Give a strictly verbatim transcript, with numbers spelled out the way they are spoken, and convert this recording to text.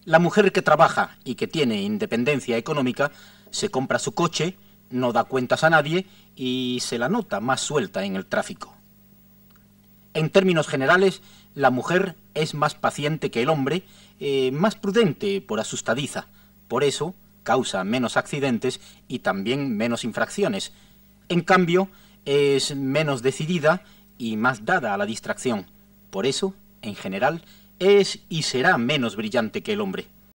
La mujer que trabaja y que tiene independencia económica se compra su coche, no da cuentas a nadie y se la nota más suelta en el tráfico. En términos generales, la mujer es más paciente que el hombre, eh, más prudente por asustadiza. Por eso causa menos accidentes y también menos infracciones. En cambio, es menos decidida y más dada a la distracción. Por eso, en general, es y será menos brillante que el hombre.